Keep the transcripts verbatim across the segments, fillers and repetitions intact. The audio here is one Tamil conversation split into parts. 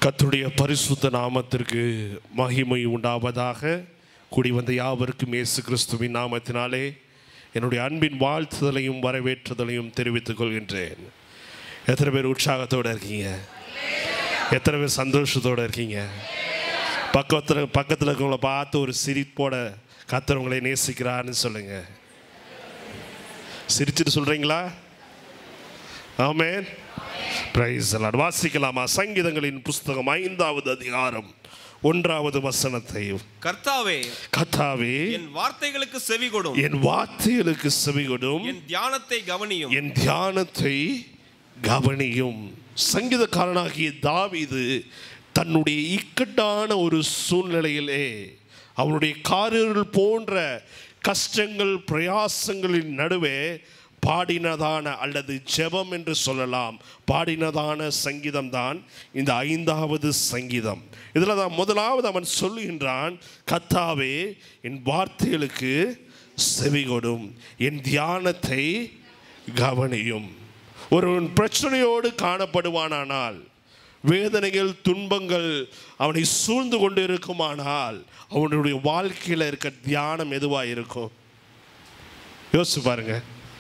கர்த்தருடைய பரிசுத்த நாமத்திற்கு மகிமை உண்டாவதாக. கூடி வந்த யாவருக்கும் இயேசு கிறிஸ்துவின் நாமத்தினாலே என்னுடைய அன்பின் வாழ்த்துதலையும் வரவேற்றுதலையும் தெரிவித்துக் கொள்கின்றேன். எத்தனை பேர் உற்சாகத்தோடு இருக்கீங்க? எத்தனை பேர் சந்தோஷத்தோடு இருக்கீங்க? பக்கத்தில் பக்கத்தில் இருக்கவங்கள பார்த்து ஒரு சிரிப்போட கர்த்தர் உங்களை நேசிக்கிறார்னு சொல்லுங்க. சிரிச்சுட்டு சொல்றீங்களா? ஆமென். Praise the lord. வாசிக்கலாமா? சங்கீதங்களின் புஸ்தகம் ஐந்தாவது அதிகாரம் ஒன்றாவது வசனத்தை. கர்த்தாவே கர்த்தாவே என் வார்த்தைகளுக்கு செவிகொடும், என் வார்த்தைகளுக்கு செவிகொடும், என் தியானத்தை கவனியும், என் தியானத்தை கவனியும். சங்கீதக்காரனாகிய தாவீது தன்னுடைய இக்கட்டான ஒரு சூழ்நிலையிலே அவனுடைய காரியங்கள் போன்ற கஷ்டங்கள் பிரயாசங்களின் நடுவே பாடினதான அல்லது ஜெபம் என்று சொல்லலாம் பாடினதான சங்கீதம் தான் இந்த ஐந்தாவது சங்கீதம். இதில் தான் முதலாவது அவன் சொல்லுகின்றான், கர்த்தாவே என் வார்த்தைகளுக்கு செவிகொடும், என் தியானத்தை கவனியும். ஒருவன் பிரச்சனையோடு காணப்படுவானானால், வேதனைகள் துன்பங்கள் அவனை சூழ்ந்து கொண்டு இருக்குமானால், அவனுடைய வாழ்க்கையில் இருக்க தியானம் எதுவாக இருக்கும்? யோசிச்சு பாருங்க.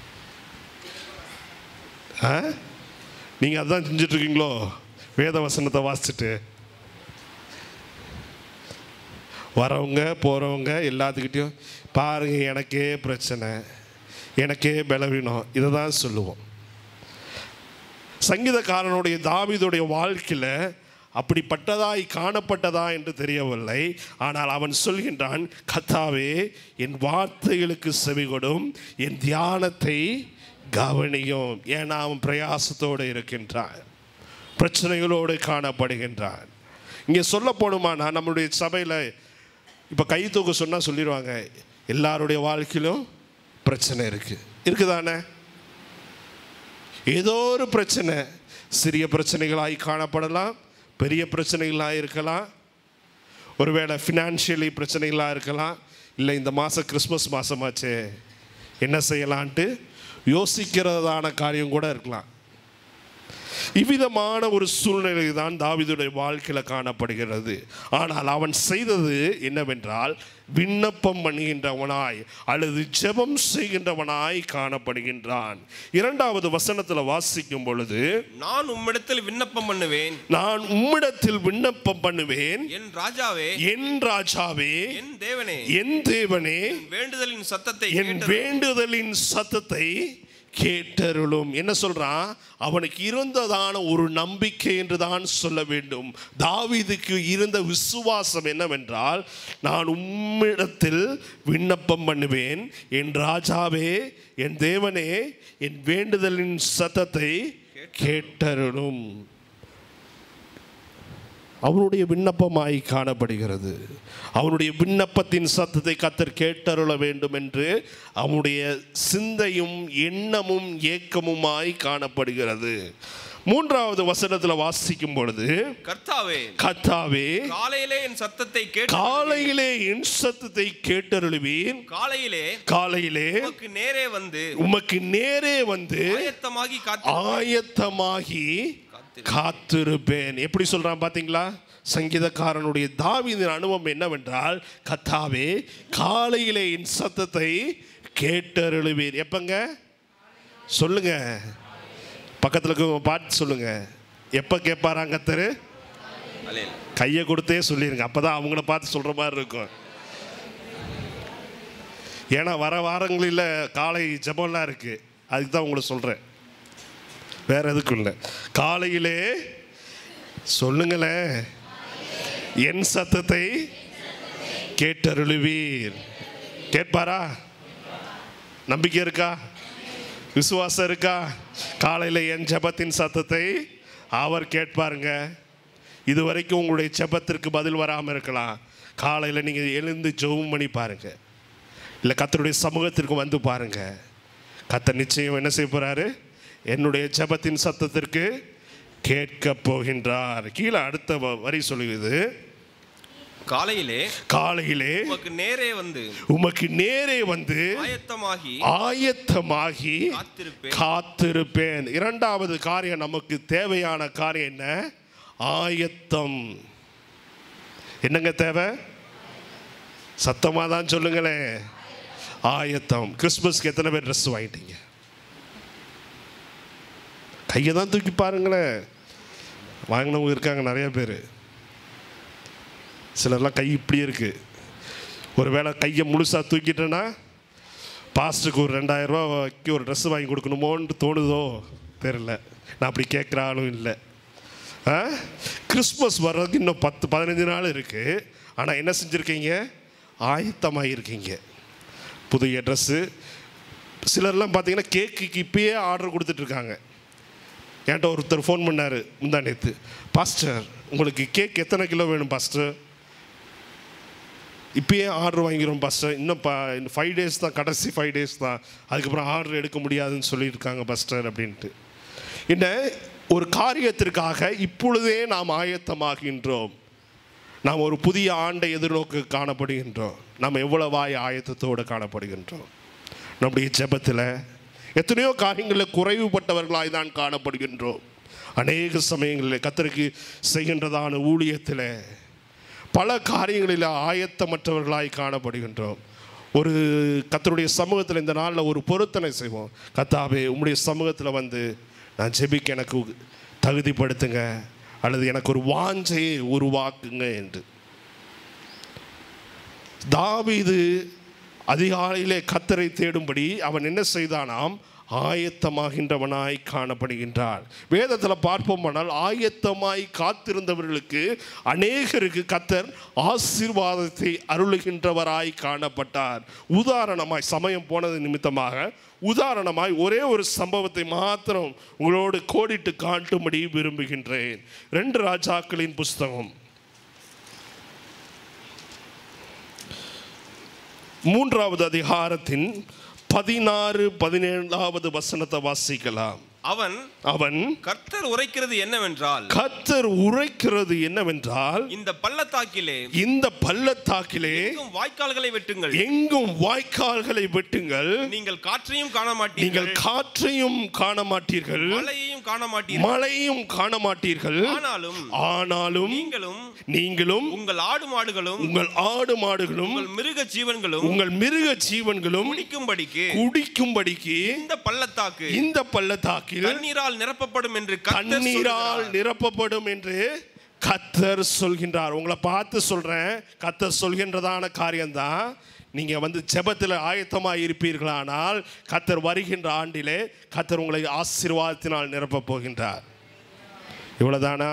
நீங்கள் அதான் செஞ்சிட்ருக்கீங்களோ? வேத வசனத்தை வாசிச்சுட்டு வரவங்க போகிறவங்க எல்லாத்துக்கிட்டையும் பாருங்க, எனக்கே பிரச்சனை, எனக்கே பலவீனம், இதை தான் சொல்லுவோம். சங்கீதக்காரனுடைய தாவீதுடைய வாழ்க்கையில் அப்படிப்பட்டதாய் காணப்பட்டதா என்று தெரியவில்லை. ஆனால் அவன் சொல்கின்றான், கர்த்தாவே என் வார்த்தைகளுக்கு செவிகொடும், என் தியானத்தை கவனியும். ஏன்னா அவன் பிரயாசத்தோடு இருக்கின்றான், பிரச்சனைகளோடு காணப்படுகின்றான். இங்கே சொல்ல போணுமானா நம்மளுடைய சபையில் இப்போ கை தூக்க சொன்னால் சொல்லிடுவாங்க, எல்லாருடைய வாழ்க்கையிலும் பிரச்சனை இருக்குது. இருக்குதானே? ஏதோ ஒரு பிரச்சனை, சிறிய பிரச்சனைகளாய் காணப்படலாம், பெரிய பிரச்சனைகளாக இருக்கலாம், ஒருவேளை ஃபினான்ஷியலி பிரச்சனைகளாக இருக்கலாம், இல்லை இந்த மாதம் கிறிஸ்மஸ் மாதமாச்சே என்ன செய்யலான்ட்டு யோசிக்கிறதான காரியம் கூட இருக்கலாம். இவ்விதமான ஒரு சூழ்நிலை தான் தாவீதுடைய வாழ்க்கையில் காணப்படுகிறது. ஆனால் அவன் செய்தது என்னவென்றால், விண்ணப்பம் பண்ணுகின்றவனாய் அல்லது ஜெபம் செய்கின்றவனாய் காணப்படுகின்றான். இரண்டாவது வசனத்தில் வாசிக்கும் பொழுது, நான் உம்மிடத்தில் விண்ணப்பம் பண்ணுவேன், நான் உம்மிடத்தில் விண்ணப்பம் பண்ணுவேன், என் ராஜாவே, என் ராஜாவே, என் தேவனே, என் தேவனே, வேண்டுதலின் சத்தத்தை, என் வேண்டுதலின் சத்தத்தை கேட்டருளும். என்ன சொல்றான்? அவனுக்கு இருந்ததான ஒரு நம்பிக்கை என்று தான் சொல்ல வேண்டும். தாவீதுக்கு இருந்த விசுவாசம் என்னவென்றால், நான் உம்மிடத்தில் விண்ணப்பம் பண்ணுவேன், என் ராஜாவே, என் தேவனே, என் வேண்டுதலின் சத்தத்தை கேட்டருளும். அவனுடைய விண்ணப்பமாய் காணப்படுகிறது. அவனுடைய விண்ணப்பத்தின் சத்தத்தை கர்த்தர் கேட்டருள வேண்டும் என்று அவனுடைய சிந்தையும் எண்ணமும் ஏக்கமுமாய் காணப்படுகிறது. மூன்றாவது வசனத்தில் வாசிக்கும் பொழுது, கர்த்தாவே கர்த்தாவே காலையிலே என் சத்தத்தை கேட்டு காலையிலே என் சத்தத்தை கேட்டருளுவீர், காலையிலே காலையிலே உமக்கு நேரே வந்து உமக்கு நேரே வந்து ஆயத்தமாகி ஆயத்தமாகி காத்திருப்பேன். எப்படி சொல்றான் பாத்தீங்களா? சங்கீதக்காரனுடைய தாவீதின் அனுபவம் என்னவென்றால், கர்த்தாவே காலையிலே என் சத்தத்தை கேட்டருளுவீர். எப்பங்க சொல்லுங்க, பக்கத்தில் பாட்டு சொல்லுங்க, எப்ப கேட்பாராங்க கர்த்தர்? கையை கொடுத்தே சொல்லிருங்க, அப்பதான் அவங்கள பார்த்து சொல்ற மாதிரி இருக்கும். ஏன்னா வர வாரங்களில் காலை ஜெபம்லாம் இருக்கு, அதுக்கு தான் உங்களை சொல்றேன், வேற எதுக்கும் இல்லை. காலையிலே சொல்லுங்களேன், என் சத்தத்தை கேட்டருளுவீர். கேட்பாரா? நம்பிக்கை இருக்கா? விசுவாசம் இருக்கா? காலையில் என் ஜெபத்தின் சத்தத்தை அவர் கேட்பாருங்க. இது வரைக்கும் உங்களுடைய ஜெபத்திற்கு பதில் வராமல் இருக்கலாம். காலையில் நீங்கள் எழுந்து ஜெபம் பண்ணி பாருங்க, இல்லை கர்த்தருடைய சமூகத்திற்கு வந்து பாருங்க, கர்த்தர் நிச்சயம் என்ன செய்ய போறாரு? என்னுடைய ஜெபத்தின் சத்தத்திற்கு கேட்க போகின்றார். கீழே அடுத்த வரி சொல்லுகிறது, காலையிலே காலையிலே உமக்கு நேரே வந்து உமக்கு நேரே வந்து ஆயத்தமாகி ஆயத்தமாகி காத்திருப்பேன். இரண்டாவது காரியம், நமக்கு தேவையான காரியம் என்ன? ஆயத்தம். என்னங்க தேவை? சத்தமாக தான் சொல்லுங்களேன். ஆயத்தம். கிறிஸ்மஸ்க்கு எத்தனை பேர் ட்ரெஸ் வாங்கிட்டீங்க? கையை தான் தூக்கி பாருங்களேன். வாங்கினவங்க இருக்காங்க நிறைய பேர். சிலர்லாம் கை இப்படி இருக்கு. ஒரு வேளை கையை முழுசாக தூக்கிட்டேன்னா பாஸ்டருக்கு ஒரு ரெண்டாயிரம் ரூபாய்க்கு ஒரு ட்ரெஸ் வாங்கி கொடுக்கணுமோன்னு தோணுதோ தெரியல. நான் அப்படி கேட்குற ஆளும் இல்லை. ஆ கிறிஸ்மஸ் வர்றதுக்கு இன்னும் பத்து பதினஞ்சு நாள் இருக்குது. ஆனால் என்ன செஞ்சுருக்கீங்க? ஆயத்தமாக இருக்கீங்க. புதிய ட்ரெஸ்ஸு. சிலர்லாம் பார்த்தீங்கன்னா கேக்குக்கு இப்பயே ஆர்டர் கொடுத்துட்ருக்காங்க. என்கிட்ட ஒருத்தர் ஃபோன் பண்ணார் முந்தா நேற்று. பாஸ்டர் உங்களுக்கு கேக் எத்தனை கிலோ வேணும் பாஸ்டர்? இப்பயே ஆர்டர் வாங்கிக்கிறோம் பாஸ்டர். இன்னும் பா இன்னும் ஃபைவ் டேஸ் தான், கடைசி ஃபைவ் டேஸ் தான், அதுக்கப்புறம் ஆர்டர் எடுக்க முடியாதுன்னு சொல்லியிருக்காங்க பாஸ்டர் அப்படின்ட்டு. என்ன ஒரு காரியத்திற்காக இப்பொழுதே நாம் ஆயத்தமாகின்றோம். நாம் ஒரு புதிய ஆண்டை எதிர்நோக்க காணப்படுகின்றோம். நாம் எவ்வளவாய் ஆயத்தத்தோடு காணப்படுகின்றோம். நம்முடைய ஜெபத்தில் எத்தனையோ காரியங்களில் குறைவுபட்டவர்களாய் தான் காணப்படுகின்றோம். அநேக சமயங்களில் கர்த்தருக்கு செய்கின்றதான ஊழியத்தில் பல காரியங்களில் ஆயத்தமற்றவர்களாய் காணப்படுகின்றோம். ஒரு கர்த்தருடைய சமூகத்தில் இந்த நாளில் ஒரு பொருத்தனை செய்வோம். கர்த்தாவே உம்முடைய சமூகத்தில் வந்து நான் ஜெபிக்க எனக்கு தகுதிப்படுத்துங்க, அல்லது எனக்கு ஒரு வாஞ்சையை உருவாக்குங்க என்று. தாவீது அதிகாலையிலே கர்த்தரை தேடும்படி அவன் என்ன செய்தானாம்? ஆயத்தமாகின்றவனாய் காணப்படுகின்றார். வேதத்தில் பார்ப்போமானால் ஆயத்தமாய் காத்திருந்தவர்களுக்கு அநேகருக்கு கர்த்தர் ஆசீர்வாதத்தை அருளுகின்றவராய் காணப்பட்டார். உதாரணமாய், சமயம் போனது நிமித்தமாக உதாரணமாய் ஒரே ஒரு சம்பவத்தை மாத்திரம் உங்களோடு கோடிட்டு காட்டும்படி விரும்புகின்றேன். ரெண்டு ராஜாக்களின் புஸ்தகம் மூன்றாவது அதிகாரத்தின் பதினாறு பதினேழாவது வசனத்தை வாசிக்கலாம். அவன் அவன் கர்த்தர் உரைக்கிறது என்னவென்றால் கர்த்தர் உரைக்கிறது என்னவென்றால் இந்த பள்ளத்தாக்கிலே இந்த பள்ளத்தாக்கிலே எங்கும் வாய்க்கால்களை வெட்டுங்கள், எங்கும் வாய்க்கால்களை வெட்டுங்கள். நீங்கள் காற்றையும் காண மாட்டீர்கள், நீங்கள் காற்றையும் காண மாட்டீர்கள், மழையையும் காண மாட்டீர்கள், மழையும் காண மாட்டீர்கள். ஆனாலும் ஆனாலும் நீங்களும் நீங்களும் உங்கள் ஆடு மாடுகளும் உங்கள் ஆடு மாடுகளும் உங்கள் மிருக ஜீவன்களும் உங்கள் மிருக ஜீவன்களும் குடிக்கும்படிக்கு குடிக்கும்படிக்கு இந்த பள்ளத்தாக்கு இந்த பள்ளத்தாக்கு தண்ணீரால் நிரப்பப்படும் என்று தண்ணீரால் நிரப்பப்படும் என்று கர்த்தர் சொல்கின்றார். உங்களை பார்த்து சொல்றேன், கர்த்தர் சொல்கின்றதான காரியம்தான். நீங்க வந்து ஜெபத்தில் ஆயத்தமாக இருப்பீர்களானால் கர்த்தர் வருகின்ற ஆண்டிலே கர்த்தர் உங்களை ஆசீர்வாதத்தினால் நிரப்ப போகின்றார். இவ்வளவுதானா?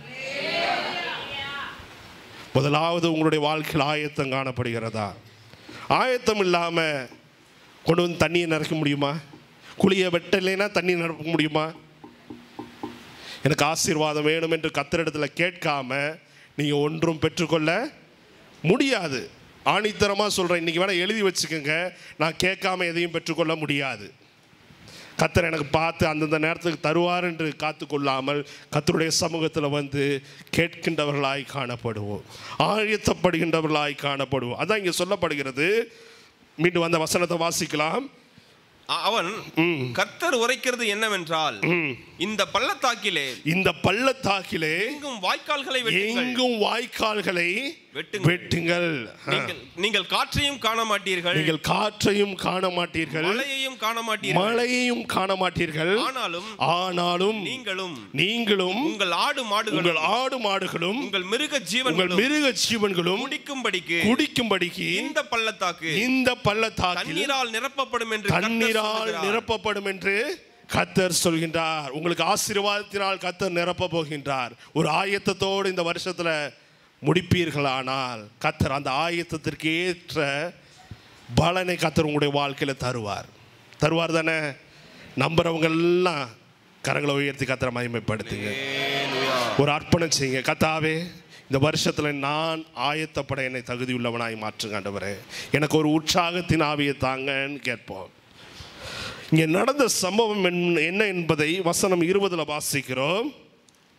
முதலாவது உங்களுடைய வாழ்க்கையில் ஆயத்தம் காணப்படுகிறதா? ஆயத்தம் இல்லாம கொண்டு வந்து தண்ணியை நிரப்ப முடியுமா? குழியை வெட்டலைன்னா தண்ணி நிரப்ப முடியுமா? எனக்கு ஆசீர்வாதம் வேணும் என்று கர்த்தரிடத்தில் கேட்காம நீங்கள் ஒன்றும் பெற்றுக்கொள்ள முடியாது. ஆணித்தரமாக சொல்கிறேன், இன்றைக்கி வேணால் எழுதி வச்சுக்கோங்க, நான் கேட்காம எதையும் பெற்றுக்கொள்ள முடியாது. கர்த்தர் எனக்கு பார்த்து அந்தந்த நேரத்துக்கு தருவார் என்று காத்து கொள்ளாமல் கர்த்தருடைய சமூகத்தில் வந்து கேட்கின்றவர்களாய் காணப்படுவோம், ஆயத்தப்படுகின்றவர்களாய் காணப்படுவோம். அதான் இங்கே சொல்லப்படுகிறது. மீண்டும் அந்த வசனத்தை வாசிக்கலாம். அவன் கர்த்தர் உரைக்கிறது என்னவென்றால் இந்த பள்ளத்தாக்கிலே இந்த பள்ளத்தாக்கிலே எங்கும் வாய்க்கால்களை எங்கும் வாய்க்கால்களை வெட்டுங்கள். நீங்கள் காற்றையும் காண மாட்டீர்கள், நீங்கள் காற்றையும் காண மாட்டீர்கள், மழையையும் காண மாட்டீர்கள், மழையையும் காண மாட்டீர்கள். ஆனாலும் ஆனாலும் நீங்களும் நீங்களும் உங்கள் ஆடு மாடுகளும் உங்கள் ஆடு மாடுகளும் உங்கள் மிருக ஜீவன்களும் உங்கள் மிருக ஜீவன்களும் குடிக்கும்படிக்கு குடிக்கும்படிக்கு இந்த பள்ளத்தாக்கு இந்த பள்ளத்தாக்கு தண்ணீரால் நிரப்பப்படும் என்று தண்ணீரால் நிரப்பப்படும் என்று கர்த்தர் சொல்கின்றார். உங்களுக்கு ஆசீர்வாதத்தினால் கர்த்தர் நிரப்ப போகின்றார். ஒரு ஆயத்தத்தோடு இந்த வருஷத்துல முடிப்பீர்களானால் கர்த்தர் அந்த ஆயத்தத்திற்கு ஏற்ற பலனை கர்த்தர் உங்களுடைய வாழ்க்கையில தருவார். தருவார் தானே? நம்புறவங்க எல்லாம் கரங்களை உயர்த்தி கர்த்தரை மகிமைப்படுத்துங்க. ஒரு அர்ப்பணம் செய்யுங்க. கர்த்தாவே, இந்த வருஷத்தில் நான் ஆயத்தப்பட என்னை தகுதியுள்ளவனாய் மாற்றுங்க ஆண்டவரே. எனக்கு ஒரு உற்சாகத்தின் ஆவியை தாங்கன்னு கேட்போம். இங்கே நடந்த சம்பவம் என்ன என்பதை வசனம் இருபதுல வாசிக்கிறோம்.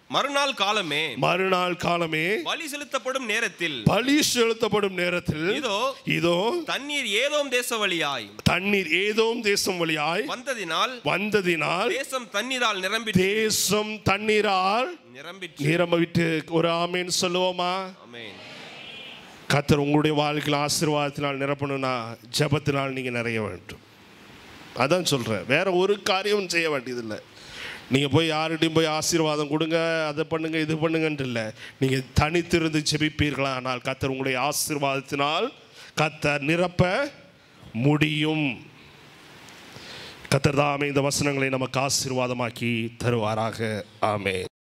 மறுநாள் காலமே மறுநாள் காலமே பலி செலுத்தப்படும் நேரத்தில் பலி செலுத்தப்படும் நேரத்தில் இதோ இதோ தண்ணீர் ஏதோம் தேச வழியாய் தண்ணீர் ஏதோம் தேசம் வழியாய் வந்ததினால் வந்ததினால் தேசம் தண்ணீரால் நிரம்பி தேசம் தண்ணீரால் நிரம்பி நிரம்ப விட்டு ஒரு ஆமேன் சொல்லுவோமா? ஆமென். கர்த்தர் உங்களுடைய வாழ்க்கையில் ஆசீர்வாதத்தினால் நிரப்பணும்னா ஜெபத்தினால் நீங்க நிறைய வேண்டும். அதான் சொல்றேன், வேற ஒரு காரியமும் செய்ய வேண்டியதில்லை. நீங்கள் போய் யார்கிட்டையும் போய் ஆசீர்வாதம் கொடுங்க, அதை பண்ணுங்க இது பண்ணுங்கன்ட்டு இல்லை. நீங்கள் தனித்திருந்து ஜெபிப்பீர்களா, ஆனால் கர்த்தர் உங்களுடைய ஆசீர்வாதத்தினால் கர்த்தர் நிரப்ப முடியும். கர்த்தர் தாமே இந்த வசனங்களை நமக்கு ஆசீர்வாதமாக்கி தருவாராக. ஆமென்.